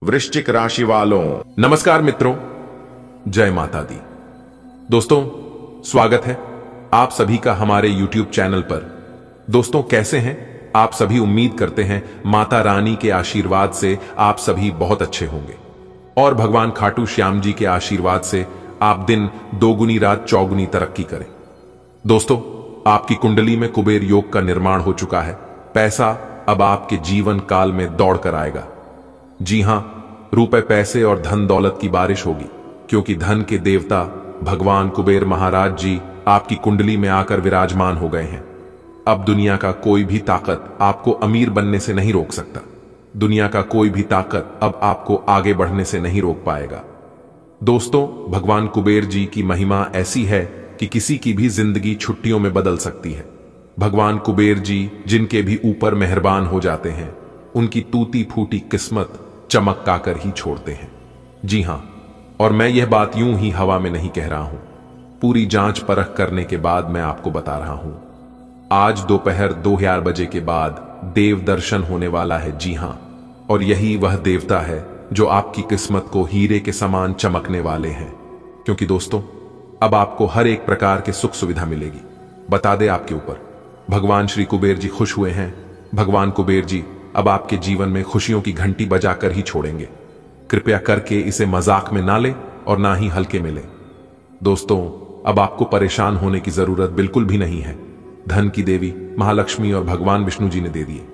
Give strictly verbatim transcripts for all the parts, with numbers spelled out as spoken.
वृश्चिक राशि वालों, नमस्कार मित्रों, जय माता दी। दोस्तों, स्वागत है आप सभी का हमारे यूट्यूब चैनल पर। दोस्तों, कैसे हैं आप सभी? उम्मीद करते हैं माता रानी के आशीर्वाद से आप सभी बहुत अच्छे होंगे और भगवान खाटू श्याम जी के आशीर्वाद से आप दिन दोगुनी रात चौगुनी तरक्की करें। दोस्तों, आपकी कुंडली में कुबेर योग का निर्माण हो चुका है। पैसा अब आपके जीवन काल में दौड़ कर आएगा। जी हां, रुपए पैसे और धन दौलत की बारिश होगी, क्योंकि धन के देवता भगवान कुबेर महाराज जी आपकी कुंडली में आकर विराजमान हो गए हैं। अब दुनिया का कोई भी ताकत आपको अमीर बनने से नहीं रोक सकता। दुनिया का कोई भी ताकत अब आपको आगे बढ़ने से नहीं रोक पाएगा। दोस्तों, भगवान कुबेर जी की महिमा ऐसी है कि किसी की भी जिंदगी छुट्टियों में बदल सकती है। भगवान कुबेर जी जिनके भी ऊपर मेहरबान हो जाते हैं, उनकी टूटी फूटी किस्मत चमका कर ही छोड़ते हैं। जी हां, और मैं यह बात यूं ही हवा में नहीं कह रहा हूं। पूरी जांच परख करने के बाद मैं आपको बता रहा हूं। आज दोपहर दो हजार बजे के बाद देव दर्शन होने वाला है। जी हां, और यही वह देवता है जो आपकी किस्मत को हीरे के समान चमकने वाले हैं। क्योंकि दोस्तों, अब आपको हर एक प्रकार के सुख सुविधा मिलेगी। बता दे आपके ऊपर भगवान श्री कुबेर जी खुश हुए हैं। भगवान कुबेर जी अब आपके जीवन में खुशियों की घंटी बजाकर ही छोड़ेंगे। कृपया करके इसे मजाक में ना ले और ना ही हल्के में ले। दोस्तों, अब आपको परेशान होने की जरूरत बिल्कुल भी नहीं है। धन की देवी महालक्ष्मी और भगवान विष्णु जी ने दे दिए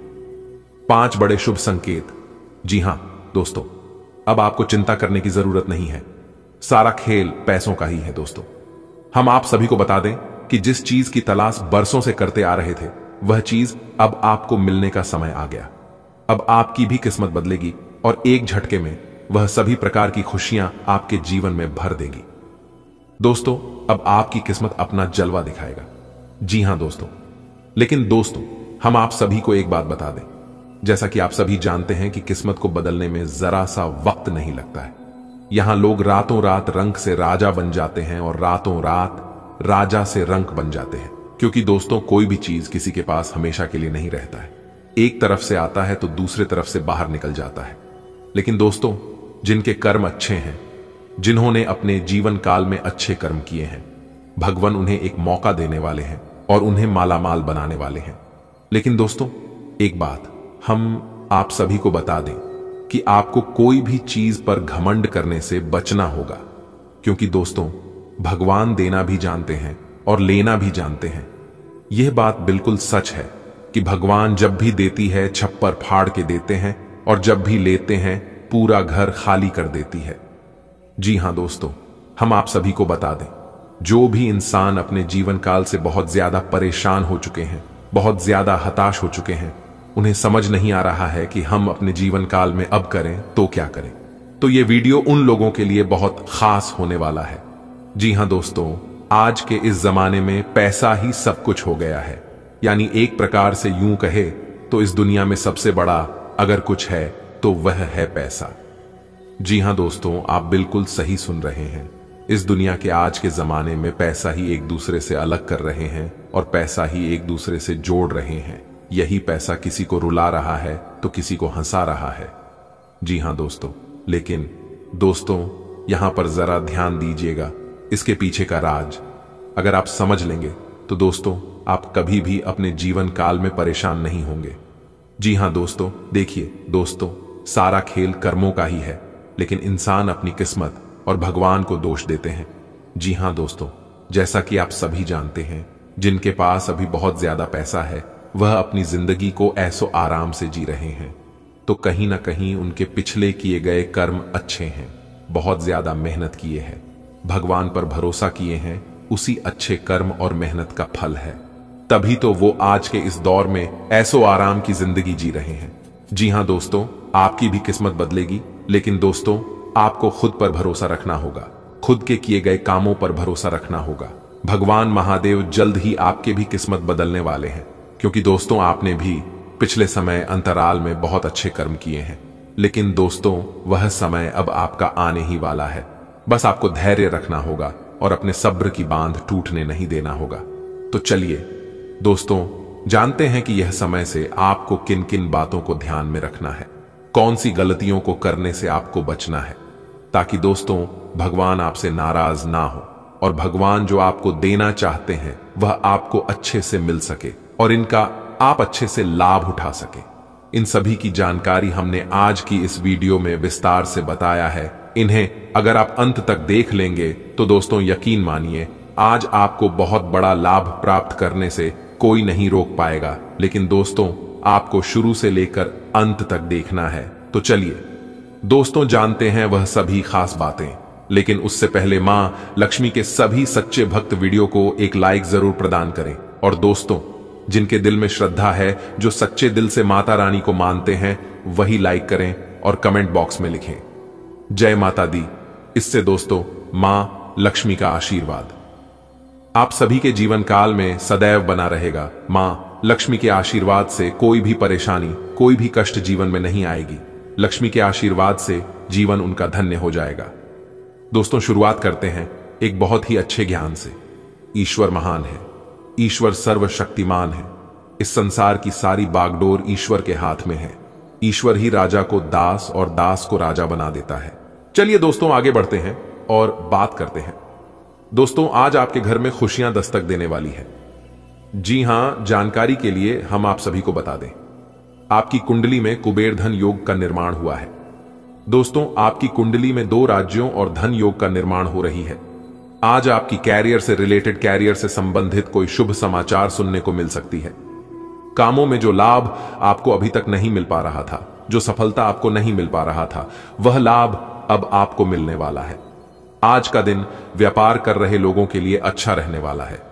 पांच बड़े शुभ संकेत। जी हां दोस्तों, अब आपको चिंता करने की जरूरत नहीं है। सारा खेल पैसों का ही है। दोस्तों, हम आप सभी को बता दें कि जिस चीज की तलाश बरसों से करते आ रहे थे, वह चीज अब आपको मिलने का समय आ गया। अब आपकी भी किस्मत बदलेगी और एक झटके में वह सभी प्रकार की खुशियां आपके जीवन में भर देगी। दोस्तों, अब आपकी किस्मत अपना जलवा दिखाएगा। जी हां दोस्तों, लेकिन दोस्तों, हम आप सभी को एक बात बता दें। जैसा कि आप सभी जानते हैं कि किस्मत को बदलने में जरा सा वक्त नहीं लगता है। यहां लोग रातों रात रंक से राजा बन जाते हैं और रातों रात राजा से रंक बन जाते हैं। क्योंकि दोस्तों, कोई भी चीज किसी के पास हमेशा के लिए नहीं रहता है। एक तरफ से आता है तो दूसरे तरफ से बाहर निकल जाता है। लेकिन दोस्तों, जिनके कर्म अच्छे हैं, जिन्होंने अपने जीवन काल में अच्छे कर्म किए हैं, भगवान उन्हें एक मौका देने वाले हैं और उन्हें मालामाल बनाने वाले हैं। लेकिन दोस्तों, एक बात हम आप सभी को बता दें कि आपको कोई भी चीज पर घमंड करने से बचना होगा। क्योंकि दोस्तों, भगवान देना भी जानते हैं और लेना भी जानते हैं। यह बात बिल्कुल सच है कि भगवान जब भी देती है छप्पर फाड़ के देते हैं और जब भी लेते हैं पूरा घर खाली कर देती है। जी हां दोस्तों, हम आप सभी को बता दें, जो भी इंसान अपने जीवन काल से बहुत ज्यादा परेशान हो चुके हैं, बहुत ज्यादा हताश हो चुके हैं, उन्हें समझ नहीं आ रहा है कि हम अपने जीवन काल में अब करें तो क्या करें, तो ये वीडियो उन लोगों के लिए बहुत खास होने वाला है। जी हां दोस्तों, आज के इस जमाने में पैसा ही सब कुछ हो गया है। यानी एक प्रकार से यूं कहे तो इस दुनिया में सबसे बड़ा अगर कुछ है तो वह है पैसा। जी हां दोस्तों, आप बिल्कुल सही सुन रहे हैं। इस दुनिया के आज के जमाने में पैसा ही एक दूसरे से अलग कर रहे हैं और पैसा ही एक दूसरे से जोड़ रहे हैं। यही पैसा किसी को रुला रहा है तो किसी को हंसा रहा है। जी हां दोस्तों, लेकिन दोस्तों, यहां पर जरा ध्यान दीजिएगा, इसके पीछे का राज अगर आप समझ लेंगे तो दोस्तों, आप कभी भी अपने जीवन काल में परेशान नहीं होंगे। जी हां दोस्तों, देखिए दोस्तों, सारा खेल कर्मों का ही है, लेकिन इंसान अपनी किस्मत और भगवान को दोष देते हैं। जी हां दोस्तों, जैसा कि आप सभी जानते हैं, जिनके पास अभी बहुत ज्यादा पैसा है, वह अपनी जिंदगी को ऐसो आराम से जी रहे हैं। तो कहीं ना कहीं उनके पिछले किए गए कर्म अच्छे हैं, बहुत ज्यादा मेहनत किए हैं, भगवान पर भरोसा किए हैं, उसी अच्छे कर्म और मेहनत का फल है। तभी तो वो आज के इस दौर में ऐसो आराम की जिंदगी जी रहे हैं। जी हां दोस्तों, आपकी भी किस्मत बदलेगी, लेकिन दोस्तों, आपको खुद पर भरोसा रखना होगा, खुद के किए गए कामों पर भरोसा रखना होगा। भगवान महादेव जल्द ही आपके भी किस्मत बदलने वाले हैं। क्योंकि दोस्तों, आपने भी पिछले समय अंतराल में बहुत अच्छे कर्म किए हैं, लेकिन दोस्तों, वह समय अब आपका आने ही वाला है। बस आपको धैर्य रखना होगा और अपने सब्र की बांध टूटने नहीं देना होगा। तो चलिए दोस्तों, जानते हैं कि यह समय से आपको किन किन बातों को ध्यान में रखना है। कौन सी गलतियों को करने से आपको बचना है, ताकि दोस्तों भगवान आपसे नाराज ना हो और भगवान जो आपको देना चाहते हैं वह आपको अच्छे से मिल सके और इनका आप अच्छे से लाभ उठा सके। इन सभी की जानकारी हमने आज की इस वीडियो में विस्तार से बताया है। इन्हें अगर आप अंत तक देख लेंगे तो दोस्तों यकीन मानिए आज आपको बहुत बड़ा लाभ प्राप्त करने से कोई नहीं रोक पाएगा। लेकिन दोस्तों आपको शुरू से लेकर अंत तक देखना है। तो चलिए दोस्तों जानते हैं वह सभी खास बातें। लेकिन उससे पहले मां लक्ष्मी के सभी सच्चे भक्त वीडियो को एक लाइक जरूर प्रदान करें। और दोस्तों जिनके दिल में श्रद्धा है, जो सच्चे दिल से माता रानी को मानते हैं, वही लाइक करें और कमेंट बॉक्स में लिखें जय माता दी। इससे दोस्तों मां लक्ष्मी का आशीर्वाद आप सभी के जीवन काल में सदैव बना रहेगा। मां लक्ष्मी के आशीर्वाद से कोई भी परेशानी, कोई भी कष्ट जीवन में नहीं आएगी। लक्ष्मी के आशीर्वाद से जीवन उनका धन्य हो जाएगा। दोस्तों शुरुआत करते हैं एक बहुत ही अच्छे ज्ञान से। ईश्वर महान है, ईश्वर सर्वशक्तिमान है। इस संसार की सारी बागडोर ईश्वर के हाथ में है। ईश्वर ही राजा को दास और दास को राजा बना देता है। चलिए दोस्तों आगे बढ़ते हैं और बात करते हैं। दोस्तों आज आपके घर में खुशियां दस्तक देने वाली है। जी हां, जानकारी के लिए हम आप सभी को बता दें, आपकी कुंडली में कुबेर धन योग का निर्माण हुआ है। दोस्तों आपकी कुंडली में दो राज्यों और धन योग का निर्माण हो रही है। आज आपकी कैरियर से रिलेटेड, कैरियर से संबंधित कोई शुभ समाचार सुनने को मिल सकती है। कामों में जो लाभ आपको अभी तक नहीं मिल पा रहा था, जो सफलता आपको नहीं मिल पा रहा था, वह लाभ अब आपको मिलने वाला है। आज का दिन व्यापार कर रहे लोगों के लिए अच्छा रहने वाला है।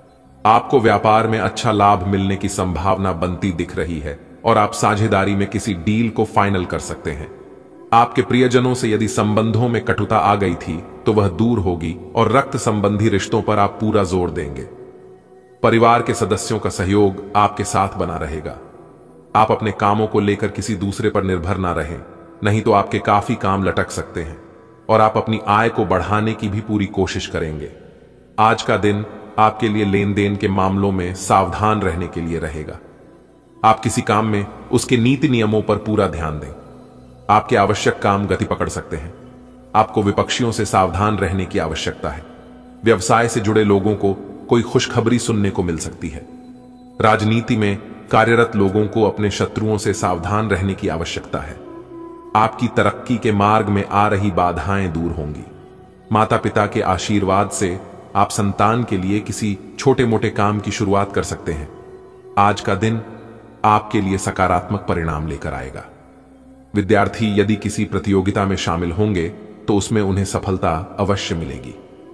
आपको व्यापार में अच्छा लाभ मिलने की संभावना बनती दिख रही है और आप साझेदारी में किसी डील को फाइनल कर सकते हैं। आपके प्रियजनों से यदि संबंधों में कटुता आ गई थी तो वह दूर होगी और रक्त संबंधी रिश्तों पर आप पूरा जोर देंगे। परिवार के सदस्यों का सहयोग आपके साथ बना रहेगा। आप अपने कामों को लेकर किसी दूसरे पर निर्भर ना रहें, नहीं तो आपके काफी काम लटक सकते हैं और आप अपनी आय को बढ़ाने की भी पूरी कोशिश करेंगे। आज का दिन आपके लिए लेन देन के मामलों में सावधान रहने के लिए रहेगा। आप किसी काम में उसके नीति नियमों पर पूरा ध्यान दें। आपके आवश्यक काम गति पकड़ सकते हैं। आपको विपक्षियों से सावधान रहने की आवश्यकता है। व्यवसाय से जुड़े लोगों को कोई खुशखबरी सुनने को मिल सकती है। राजनीति में कार्यरत लोगों को अपने शत्रुओं से सावधान रहने की आवश्यकता है। आपकी तरक्की के मार्ग में आ रही बाधाएं दूर होंगी। माता पिता के आशीर्वाद से आप संतान के लिए किसी छोटे मोटे काम की शुरुआत कर सकते हैं। आज का दिन आपके लिए सकारात्मक परिणाम लेकर आएगा। विद्यार्थी यदि किसी प्रतियोगिता में शामिल होंगे तो उसमें उन्हें सफलता अवश्य मिलेगी।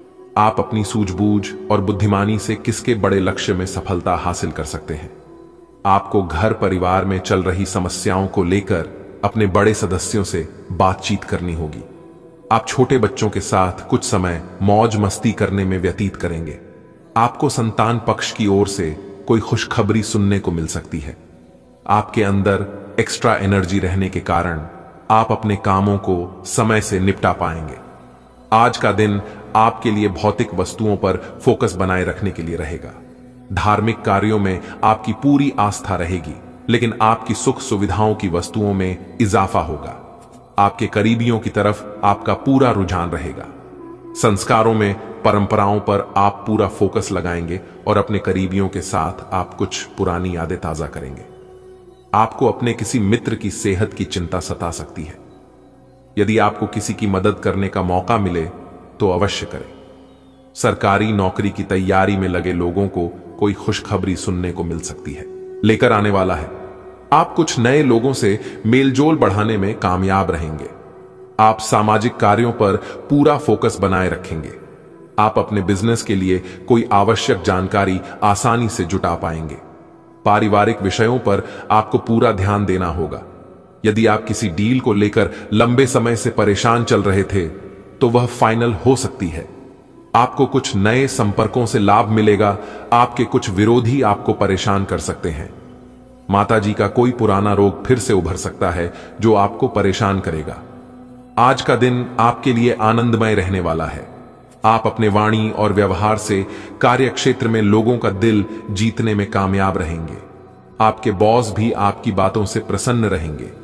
आप अपनी सूझबूझ और बुद्धिमानी से किसके बड़े लक्ष्य में सफलता हासिल कर सकते हैं। आपको घर परिवार में चल रही समस्याओं को लेकर अपने बड़े सदस्यों से बातचीत करनी होगी। आप छोटे बच्चों के साथ कुछ समय मौज मस्ती करने में व्यतीत करेंगे। आपको संतान पक्ष की ओर से कोई खुशखबरी सुनने को मिल सकती है। आपके अंदर एक्स्ट्रा एनर्जी रहने के कारण आप अपने कामों को समय से निपटा पाएंगे। आज का दिन आपके लिए भौतिक वस्तुओं पर फोकस बनाए रखने के लिए रहेगा। धार्मिक कार्यों में आपकी पूरी आस्था रहेगी, लेकिन आपकी सुख सुविधाओं की वस्तुओं में इजाफा होगा। आपके करीबियों की तरफ आपका पूरा रुझान रहेगा। संस्कारों में, परंपराओं पर आप पूरा फोकस लगाएंगे और अपने करीबियों के साथ आप कुछ पुरानी यादें ताजा करेंगे। आपको अपने किसी मित्र की सेहत की चिंता सता सकती है। यदि आपको किसी की मदद करने का मौका मिले तो अवश्य करें। सरकारी नौकरी की तैयारी में लगे लोगों को कोई खुशखबरी सुनने को मिल सकती है, लेकर आने वाला है। आप कुछ नए लोगों से मेलजोल बढ़ाने में कामयाब रहेंगे। आप सामाजिक कार्यों पर पूरा फोकस बनाए रखेंगे। आप अपने बिजनेस के लिए कोई आवश्यक जानकारी आसानी से जुटा पाएंगे। पारिवारिक विषयों पर आपको पूरा ध्यान देना होगा। यदि आप किसी डील को लेकर लंबे समय से परेशान चल रहे थे तो वह फाइनल हो सकती है। आपको कुछ नए संपर्कों से लाभ मिलेगा। आपके कुछ विरोधी आपको परेशान कर सकते हैं। माताजी का कोई पुराना रोग फिर से उभर सकता है जो आपको परेशान करेगा। आज का दिन आपके लिए आनंदमय रहने वाला है। आप अपने वाणी और व्यवहार से कार्य क्षेत्र में लोगों का दिल जीतने में कामयाब रहेंगे। आपके बॉस भी आपकी बातों से प्रसन्न रहेंगे।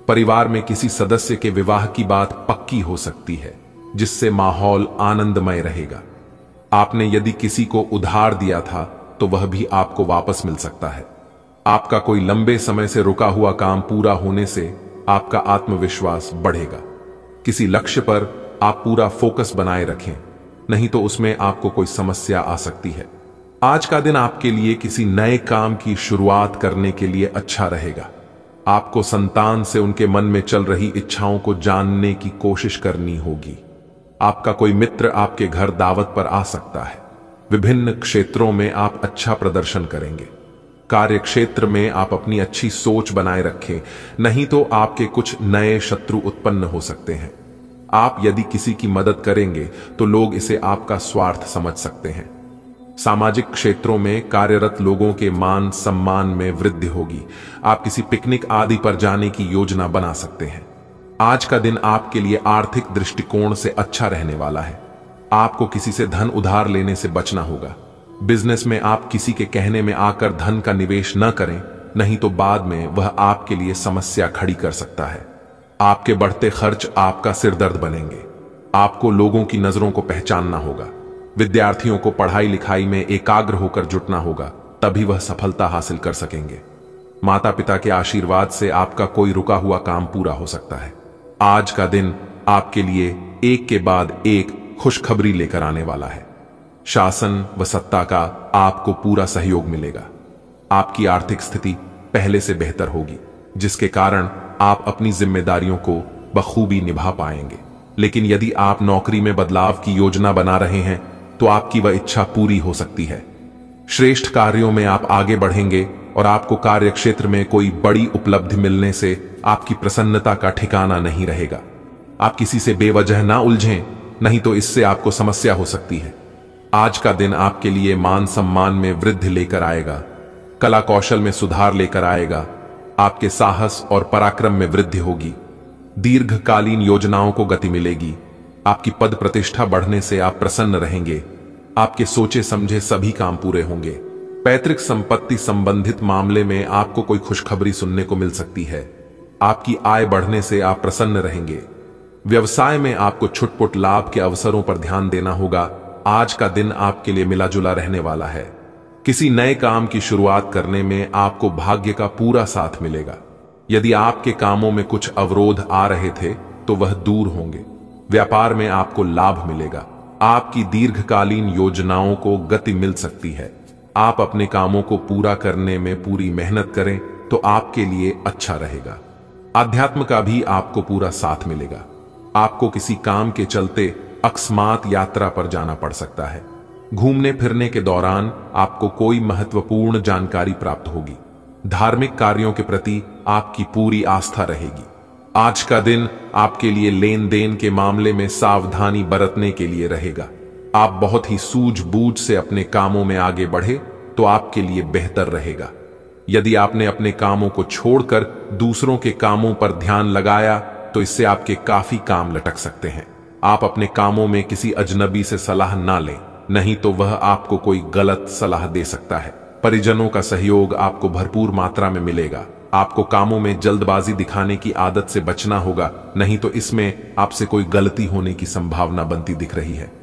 परिवार में किसी सदस्य के विवाह की बात पक्की हो सकती है, जिससे माहौल आनंदमय रहेगा। आपने यदि किसी को उधार दिया था तो वह भी आपको वापस मिल सकता है। आपका कोई लंबे समय से रुका हुआ काम पूरा होने से आपका आत्मविश्वास बढ़ेगा। किसी लक्ष्य पर आप पूरा फोकस बनाए रखें, नहीं तो उसमें आपको कोई समस्या आ सकती है। आज का दिन आपके लिए किसी नए काम की शुरुआत करने के लिए अच्छा रहेगा। आपको संतान से उनके मन में चल रही इच्छाओं को जानने की कोशिश करनी होगी। आपका कोई मित्र आपके घर दावत पर आ सकता है। विभिन्न क्षेत्रों में आप अच्छा प्रदर्शन करेंगे। कार्य क्षेत्र में आप अपनी अच्छी सोच बनाए रखें, नहीं तो आपके कुछ नए शत्रु उत्पन्न हो सकते हैं। आप यदि किसी की मदद करेंगे तो लोग इसे आपका स्वार्थ समझ सकते हैं। सामाजिक क्षेत्रों में कार्यरत लोगों के मान सम्मान में वृद्धि होगी। आप किसी पिकनिक आदि पर जाने की योजना बना सकते हैं। आज का दिन आपके लिए आर्थिक दृष्टिकोण से अच्छा रहने वाला है। आपको किसी से धन उधार लेने से बचना होगा। बिजनेस में आप किसी के कहने में आकर धन का निवेश न करें, नहीं तो बाद में वह आपके लिए समस्या खड़ी कर सकता है। आपके बढ़ते खर्च आपका सिरदर्द बनेंगे। आपको लोगों की नजरों को पहचानना होगा। विद्यार्थियों को पढ़ाई लिखाई में एकाग्र होकर जुटना होगा, तभी वह सफलता हासिल कर सकेंगे। माता पिता के आशीर्वाद से आपका कोई रुका हुआ काम पूरा हो सकता है। आज का दिन आपके लिए एक के बाद एक खुशखबरी लेकर आने वाला है। शासन व सत्ता का आपको पूरा सहयोग मिलेगा। आपकी आर्थिक स्थिति पहले से बेहतर होगी, जिसके कारण आप अपनी जिम्मेदारियों को बखूबी निभा पाएंगे। लेकिन यदि आप नौकरी में बदलाव की योजना बना रहे हैं तो आपकी वह इच्छा पूरी हो सकती है। श्रेष्ठ कार्यों में आप आगे बढ़ेंगे और आपको कार्य क्षेत्र में कोई बड़ी उपलब्धि मिलने से आपकी प्रसन्नता का ठिकाना नहीं रहेगा। आप किसी से बेवजह ना उलझें, नहीं तो इससे आपको समस्या हो सकती है। आज का दिन आपके लिए मान सम्मान में वृद्धि लेकर आएगा, कला कौशल में सुधार लेकर आएगा। आपके साहस और पराक्रम में वृद्धि होगी। दीर्घकालीन योजनाओं को गति मिलेगी। आपकी पद प्रतिष्ठा बढ़ने से आप प्रसन्न रहेंगे। आपके सोचे समझे सभी काम पूरे होंगे। पैतृक संपत्ति संबंधित मामले में आपको कोई खुशखबरी सुनने को मिल सकती है। आपकी आय बढ़ने से आप प्रसन्न रहेंगे। व्यवसाय में आपको छुटपुट लाभ के अवसरों पर ध्यान देना होगा। आज का दिन आपके लिए मिला जुला रहने वाला है। किसी नए काम की शुरुआत करने में आपको भाग्य का पूरा साथ मिलेगा। यदि आपके कामों में कुछ अवरोध आ रहे थे तो वह दूर होंगे। व्यापार में आपको लाभ मिलेगा। आपकी दीर्घकालीन योजनाओं को गति मिल सकती है। आप अपने कामों को पूरा करने में पूरी मेहनत करें तो आपके लिए अच्छा रहेगा। आध्यात्म का भी आपको पूरा साथ मिलेगा। आपको किसी काम के चलते अकस्मात यात्रा पर जाना पड़ सकता है। घूमने फिरने के दौरान आपको कोई महत्वपूर्ण जानकारी प्राप्त होगी। धार्मिक कार्यों के प्रति आपकी पूरी आस्था रहेगी। आज का दिन आपके लिए लेन देन के मामले में सावधानी बरतने के लिए रहेगा। आप बहुत ही सूझबूझ से अपने कामों में आगे बढ़े तो आपके लिए बेहतर रहेगा। यदि आपने अपने कामों को छोड़कर दूसरों के कामों पर ध्यान लगाया तो इससे आपके काफी काम लटक सकते हैं। आप अपने कामों में किसी अजनबी से सलाह ना लें, नहीं तो वह आपको कोई गलत सलाह दे सकता है। परिजनों का सहयोग आपको भरपूर मात्रा में मिलेगा। आपको कामों में जल्दबाजी दिखाने की आदत से बचना होगा, नहीं तो इसमें आपसे कोई गलती होने की संभावना बनती दिख रही है।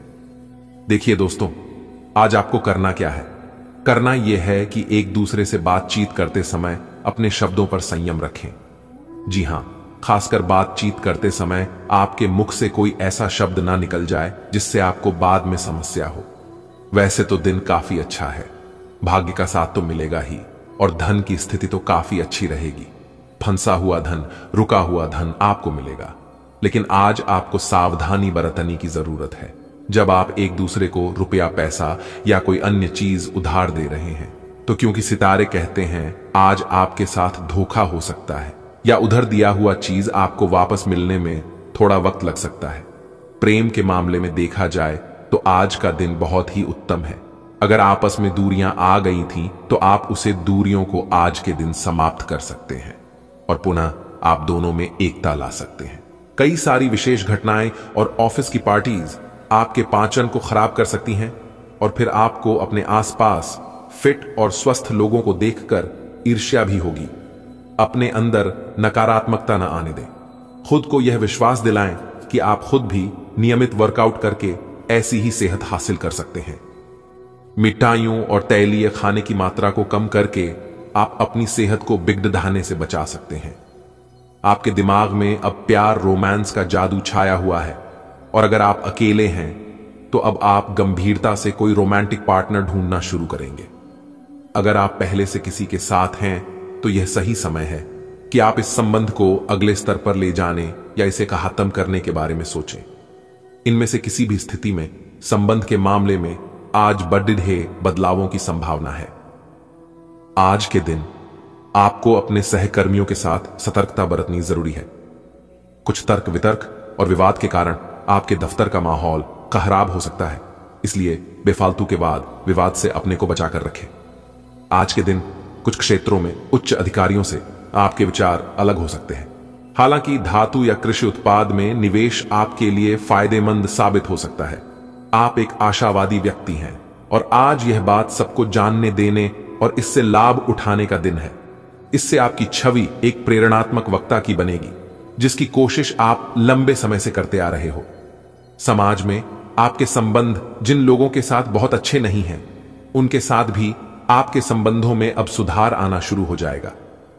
देखिए दोस्तों, आज आपको करना क्या है? करना यह है कि एक दूसरे से बातचीत करते समय अपने शब्दों पर संयम रखें। जी हां, खासकर बातचीत करते समय आपके मुख से कोई ऐसा शब्द ना निकल जाए जिससे आपको बाद में समस्या हो। वैसे तो दिन काफी अच्छा है, भाग्य का साथ तो मिलेगा ही और धन की स्थिति तो काफी अच्छी रहेगी। फंसा हुआ धन, रुका हुआ धन आपको मिलेगा। लेकिन आज आपको सावधानी बरतने की जरूरत है। जब आप एक दूसरे को रुपया, पैसा या कोई अन्य चीज उधार दे रहे हैं तो क्योंकि सितारे कहते हैं आज आपके साथ धोखा हो सकता है या उधर दिया हुआ चीज आपको वापस मिलने में थोड़ा वक्त लग सकता है। प्रेम के मामले में देखा जाए तो आज का दिन बहुत ही उत्तम है। अगर आपस में दूरियां आ गई थीं तो आप उसे दूरियों को आज के दिन समाप्त कर सकते हैं और पुनः आप दोनों में एकता ला सकते हैं। कई सारी विशेष घटनाएं और ऑफिस की पार्टीज आपके पाचन को खराब कर सकती हैं और फिर आपको अपने आसपास फिट और स्वस्थ लोगों को देखकर ईर्ष्या भी होगी। अपने अंदर नकारात्मकता न आने दें। खुद को यह विश्वास दिलाएं कि आप खुद भी नियमित वर्कआउट करके ऐसी ही सेहत हासिल कर सकते हैं। मिठाइयों और तैलीय खाने की मात्रा को कम करके आप अपनी सेहत को बिगड़ने से बचा सकते हैं। आपके दिमाग में अब प्यार रोमांस का जादू छाया हुआ है, और अगर आप अकेले हैं तो अब आप गंभीरता से कोई रोमांटिक पार्टनर ढूंढना शुरू करेंगे। अगर आप पहले से किसी के साथ हैं तो यह सही समय है कि आप इस संबंध को अगले स्तर पर ले जाने या इसे खत्म करने के बारे में सोचें। इनमें से किसी भी स्थिति में संबंध के मामले में आज बड़े बदलावों की संभावना है। आज के दिन आपको अपने सहकर्मियों के साथ सतर्कता बरतनी जरूरी है। कुछ तर्क वितर्क और विवाद के कारण आपके दफ्तर का माहौल खराब हो सकता है, इसलिए बेफालतू के वाद विवाद से अपने को बचाकर रखें। आज के दिन कुछ क्षेत्रों में उच्च अधिकारियों से आपके विचार अलग हो सकते हैं। हालांकि धातु या कृषि उत्पाद में निवेश आपके लिए फायदेमंद साबित हो सकता है। आप एक आशावादी व्यक्ति हैं और आज यह बात सबको जानने देने और इससे लाभ उठाने का दिन है। इससे आपकी छवि एक प्रेरणात्मक वक्ता की बनेगी, जिसकी कोशिश आप लंबे समय से करते आ रहे हो। समाज में आपके संबंध जिन लोगों के साथ बहुत अच्छे नहीं हैं, उनके साथ भी आपके संबंधों में अब सुधार आना शुरू हो जाएगा।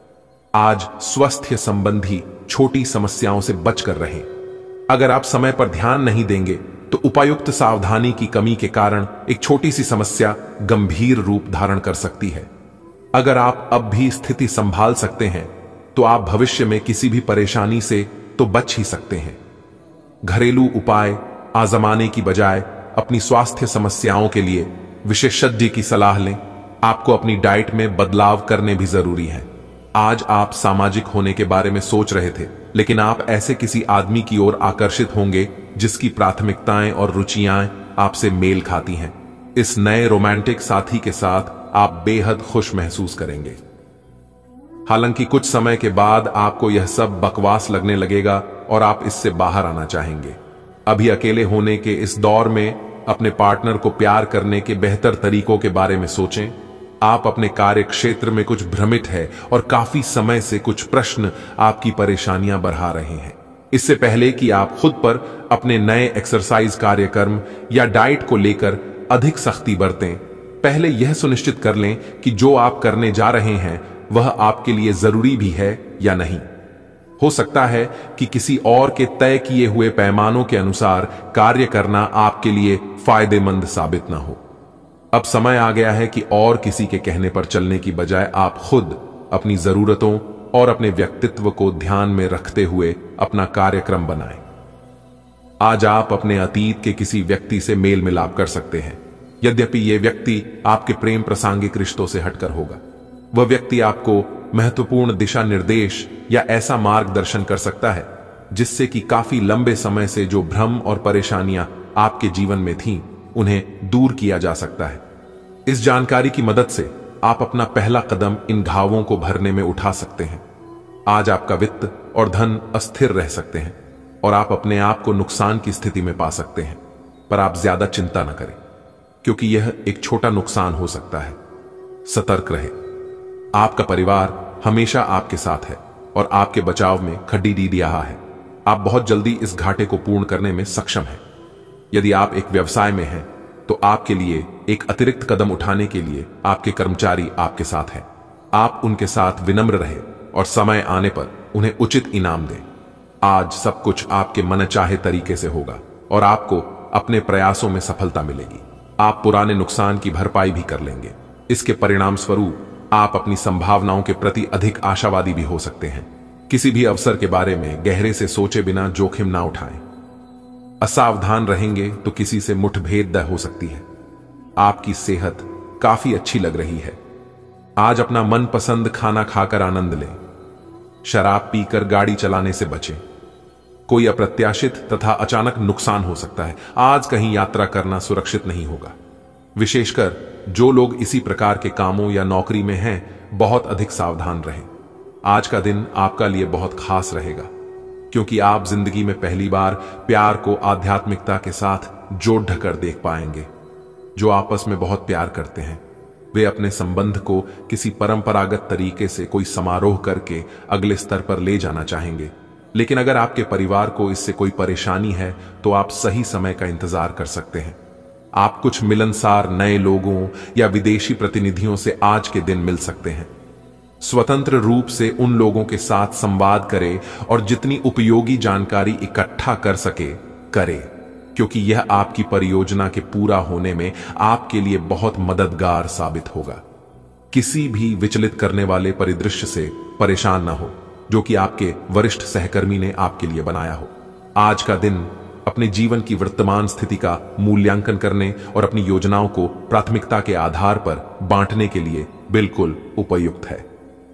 आज स्वास्थ्य संबंधी छोटी समस्याओं से बचकर रहें। अगर आप समय पर ध्यान नहीं देंगे तो उपायुक्त सावधानी की कमी के कारण एक छोटी सी समस्या गंभीर रूप धारण कर सकती है। अगर आप अब भी स्थिति संभाल सकते हैं तो आप भविष्य में किसी भी परेशानी से तो बच ही सकते हैं। घरेलू उपाय आजमाने की बजाय अपनी स्वास्थ्य समस्याओं के लिए विशेषज्ञ की सलाह लें। आपको अपनी डाइट में बदलाव करने भी जरूरी है। आज आप सामाजिक होने के बारे में सोच रहे थे, लेकिन आप ऐसे किसी आदमी की ओर आकर्षित होंगे जिसकी प्राथमिकताएं और रुचियां आपसे मेल खाती हैं। इस नए रोमांटिक साथी के साथ आप बेहद खुश महसूस करेंगे। हालांकि कुछ समय के बाद आपको यह सब बकवास लगने लगेगा और आप इससे बाहर आना चाहेंगे। अभी अकेले होने के इस दौर में अपने पार्टनर को प्यार करने के बेहतर तरीकों के बारे में सोचें। आप अपने कार्य क्षेत्र में कुछ भ्रमित है और काफी समय से कुछ प्रश्न आपकी परेशानियां बढ़ा रहे हैं। इससे पहले कि आप खुद पर अपने नए एक्सरसाइज कार्यक्रम या डाइट को लेकर अधिक सख्ती बरतें, पहले यह सुनिश्चित कर लें कि जो आप करने जा रहे हैं वह आपके लिए जरूरी भी है या नहीं। हो सकता है कि किसी और के तय किए हुए पैमानों के अनुसार कार्य करना आपके लिए फायदेमंद साबित ना हो। अब समय आ गया है कि और किसी के कहने पर चलने की बजाय आप खुद अपनी जरूरतों और अपने व्यक्तित्व को ध्यान में रखते हुए अपना कार्यक्रम बनाएं। आज आप अपने अतीत के किसी व्यक्ति से मेल मिलाप कर सकते हैं, यद्यपि यह व्यक्ति आपके प्रेम प्रासंगिक रिश्तों से हटकर होगा। वह व्यक्ति आपको महत्वपूर्ण दिशा निर्देश या ऐसा मार्गदर्शन कर सकता है जिससे कि काफी लंबे समय से जो भ्रम और परेशानियां आपके जीवन में थीं, उन्हें दूर किया जा सकता है। इस जानकारी की मदद से आप अपना पहला कदम इन घावों को भरने में उठा सकते हैं। आज आपका वित्त और धन अस्थिर रह सकते हैं और आप अपने आप को नुकसान की स्थिति में पा सकते हैं, पर आप ज्यादा चिंता न करें क्योंकि यह एक छोटा नुकसान हो सकता है। सतर्क रहे। आपका परिवार हमेशा आपके साथ है और आपके बचाव में खड्डी दीदी रहा है। आप बहुत जल्दी इस घाटे को पूर्ण करने में सक्षम हैं। यदि आप एक व्यवसाय में हैं तो आपके लिए एक अतिरिक्त कदम उठाने के लिए आपके कर्मचारी आपके साथ हैं। आप उनके साथ विनम्र रहे और समय आने पर उन्हें उचित इनाम दें। आज सब कुछ आपके मनचाहे तरीके से होगा और आपको अपने प्रयासों में सफलता मिलेगी। आप पुराने नुकसान की भरपाई भी कर लेंगे। इसके परिणाम स्वरूप आप अपनी संभावनाओं के प्रति अधिक आशावादी भी हो सकते हैं। किसी भी अवसर के बारे में गहरे से सोचे बिना जोखिम ना उठाएं। असावधान रहेंगे तो किसी से मुठभेद हो सकती है। आपकी सेहत काफी अच्छी लग रही है। आज अपना मनपसंद खाना खाकर आनंद लें। शराब पीकर गाड़ी चलाने से बचें। कोई अप्रत्याशित तथा अचानक नुकसान हो सकता है। आज कहीं यात्रा करना सुरक्षित नहीं होगा। विशेषकर जो लोग इसी प्रकार के कामों या नौकरी में हैं, बहुत अधिक सावधान रहें। आज का दिन आपका लिए बहुत खास रहेगा क्योंकि आप जिंदगी में पहली बार प्यार को आध्यात्मिकता के साथ जोड़ ढकर देख पाएंगे। जो आपस में बहुत प्यार करते हैं वे अपने संबंध को किसी परंपरागत तरीके से कोई समारोह करके अगले स्तर पर ले जाना चाहेंगे। लेकिन अगर आपके परिवार को इससे कोई परेशानी है तो आप सही समय का इंतजार कर सकते हैं। आप कुछ मिलनसार नए लोगों या विदेशी प्रतिनिधियों से आज के दिन मिल सकते हैं। स्वतंत्र रूप से उन लोगों के साथ संवाद करें और जितनी उपयोगी जानकारी इकट्ठा कर सके करें, क्योंकि यह आपकी परियोजना के पूरा होने में आपके लिए बहुत मददगार साबित होगा। किसी भी विचलित करने वाले परिदृश्य से परेशान न हो जो कि आपके वरिष्ठ सहकर्मी ने आपके लिए बनाया हो। आज का दिन अपने जीवन की वर्तमान स्थिति का मूल्यांकन करने और अपनी योजनाओं को प्राथमिकता के आधार पर बांटने के लिए बिल्कुल उपयुक्त है।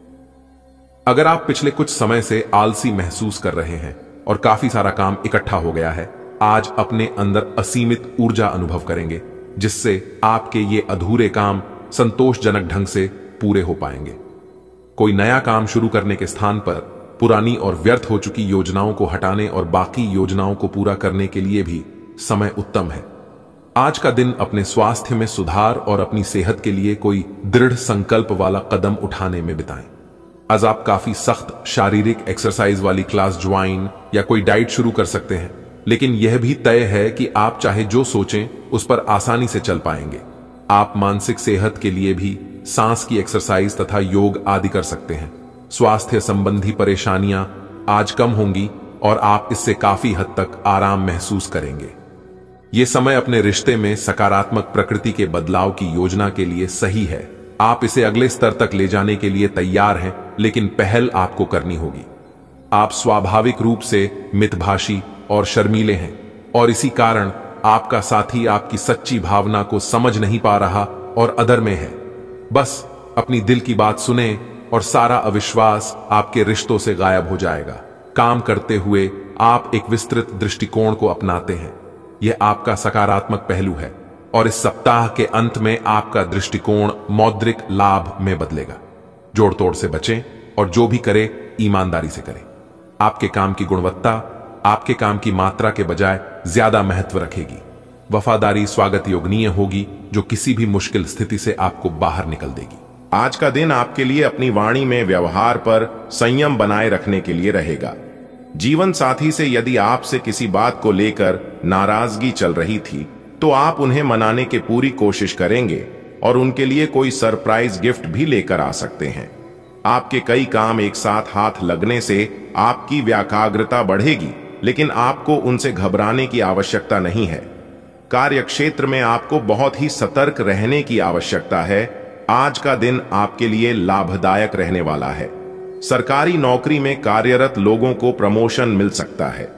अगर आप पिछले कुछ समय से आलसी महसूस कर रहे हैं और काफी सारा काम इकट्ठा हो गया है, आज अपने अंदर असीमित ऊर्जा अनुभव करेंगे, जिससे आपके ये अधूरे काम संतोषजनक ढंग से पूरे हो पाएंगे। कोई नया काम शुरू करने के स्थान पर पुरानी और व्यर्थ हो चुकी योजनाओं को हटाने और बाकी योजनाओं को पूरा करने के लिए भी समय उत्तम है। आज का दिन अपने स्वास्थ्य में सुधार और अपनी सेहत के लिए कोई दृढ़ संकल्प वाला कदम उठाने में बिताएं। आज आप काफी सख्त शारीरिक एक्सरसाइज वाली क्लास ज्वाइन या कोई डाइट शुरू कर सकते हैं, लेकिन यह भी तय है कि आप चाहे जो सोचें उस पर आसानी से चल पाएंगे। आप मानसिक सेहत के लिए भी सांस की एक्सरसाइज तथा योग आदि कर सकते हैं। स्वास्थ्य संबंधी परेशानियां आज कम होंगी और आप इससे काफी हद तक आराम महसूस करेंगे। यह समय अपने रिश्ते में सकारात्मक प्रकृति के बदलाव की योजना के लिए सही है। आप इसे अगले स्तर तक ले जाने के लिए तैयार हैं, लेकिन पहल आपको करनी होगी। आप स्वाभाविक रूप से मितभाषी और शर्मीले हैं और इसी कारण आपका साथी आपकी सच्ची भावना को समझ नहीं पा रहा और अदर में है। बस अपनी दिल की बात सुने और सारा अविश्वास आपके रिश्तों से गायब हो जाएगा। काम करते हुए आप एक विस्तृत दृष्टिकोण को अपनाते हैं। यह आपका सकारात्मक पहलू है और इस सप्ताह के अंत में आपका दृष्टिकोण मौद्रिक लाभ में बदलेगा। जोड़ तोड़ से बचें और जो भी करे ईमानदारी से करें। आपके काम की गुणवत्ता आपके काम की मात्रा के बजाय ज्यादा महत्व रखेगी। वफादारी स्वागत योग्य होगी जो किसी भी मुश्किल स्थिति से आपको बाहर निकल देगी। आज का दिन आपके लिए अपनी वाणी में व्यवहार पर संयम बनाए रखने के लिए रहेगा। जीवन साथी से यदि आपसे किसी बात को लेकर नाराजगी चल रही थी तो आप उन्हें मनाने की पूरी कोशिश करेंगे और उनके लिए कोई सरप्राइज गिफ्ट भी लेकर आ सकते हैं। आपके कई काम एक साथ हाथ लगने से आपकी व्याकाग्रता बढ़ेगी, लेकिन आपको उनसे घबराने की आवश्यकता नहीं है। कार्यक्षेत्र में आपको बहुत ही सतर्क रहने की आवश्यकता है। आज का दिन आपके लिए लाभदायक रहने वाला है। सरकारी नौकरी में कार्यरत लोगों को प्रमोशन मिल सकता है।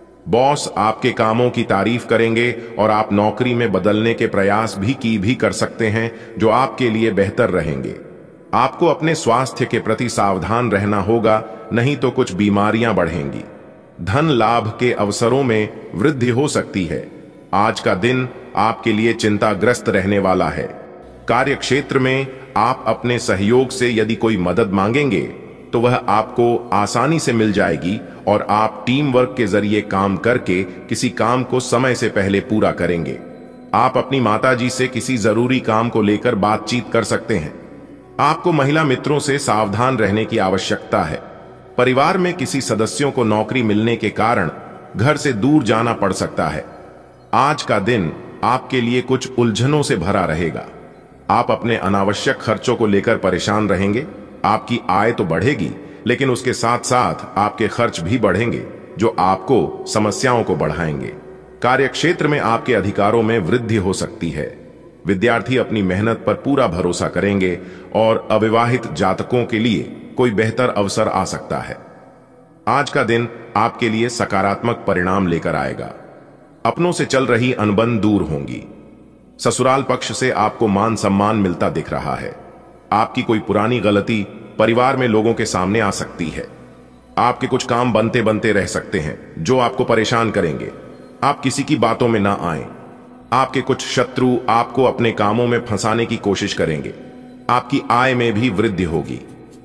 बॉस आपके कामों की तारीफ करेंगे और आप नौकरी में बदलने के प्रयास भी की भी कर सकते हैं जो आपके लिए बेहतर रहेंगे। आपको अपने स्वास्थ्य के प्रति सावधान रहना होगा, नहीं तो कुछ बीमारियां बढ़ेंगी। धन लाभ के अवसरों में वृद्धि हो सकती है। आज का दिन आपके लिए चिंताग्रस्त रहने वाला है। कार्यक्षेत्र में आप अपने सहयोग से यदि कोई मदद मांगेंगे तो वह आपको आसानी से मिल जाएगी और आप टीम वर्क के जरिए काम करके किसी काम को समय से पहले पूरा करेंगे। आप अपनी माताजी से किसी जरूरी काम को लेकर बातचीत कर सकते हैं। आपको महिला मित्रों से सावधान रहने की आवश्यकता है। परिवार में किसी सदस्यों को नौकरी मिलने के कारण घर से दूर जाना पड़ सकता है। आज का दिन आपके लिए कुछ उलझनों से भरा रहेगा। आप अपने अनावश्यक खर्चों को लेकर परेशान रहेंगे। आपकी आय तो बढ़ेगी, लेकिन उसके साथ साथ आपके खर्च भी बढ़ेंगे जो आपको समस्याओं को बढ़ाएंगे। कार्यक्षेत्र में आपके अधिकारों में वृद्धि हो सकती है। विद्यार्थी अपनी मेहनत पर पूरा भरोसा करेंगे और अविवाहित जातकों के लिए कोई बेहतर अवसर आ सकता है। आज का दिन आपके लिए सकारात्मक परिणाम लेकर आएगा। अपनों से चल रही अनबन दूर होंगी। ससुराल पक्ष से आपको मान सम्मान मिलता दिख रहा है। आपकी कोई पुरानी गलती परिवार में लोगों के सामने आ सकती है। आपके कुछ काम बनते बनते रह सकते हैं जो आपको परेशान करेंगे। आप किसी की बातों में ना आएं। आपके कुछ शत्रु आपको अपने कामों में फंसाने की कोशिश करेंगे। आपकी आय में भी वृद्धि होगी।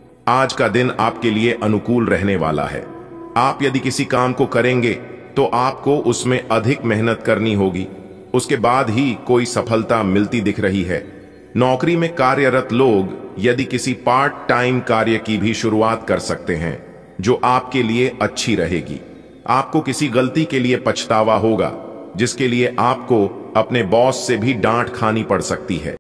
आज का दिन आपके लिए अनुकूल रहने वाला है। आप यदि किसी काम को करेंगे तो आपको उसमें अधिक मेहनत करनी होगी, उसके बाद ही कोई सफलता मिलती दिख रही है। नौकरी में कार्यरत लोग यदि किसी पार्ट टाइम कार्य की भी शुरुआत कर सकते हैं जो आपके लिए अच्छी रहेगी। आपको किसी गलती के लिए पछतावा होगा जिसके लिए आपको अपने बॉस से भी डांट खानी पड़ सकती है।